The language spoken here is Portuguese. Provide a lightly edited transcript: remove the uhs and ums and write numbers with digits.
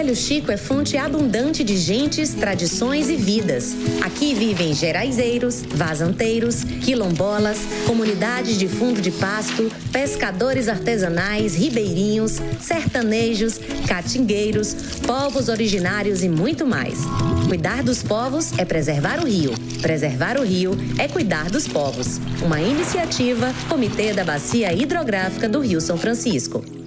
Velho Chico é fonte abundante de gentes, tradições e vidas. Aqui vivem geraizeiros, vazanteiros, quilombolas, comunidades de fundo de pasto, pescadores artesanais, ribeirinhos, sertanejos, catingueiros, povos originários e muito mais. Cuidar dos povos é preservar o rio. Preservar o rio é cuidar dos povos. Uma iniciativa, Comitê da Bacia Hidrográfica do Rio São Francisco.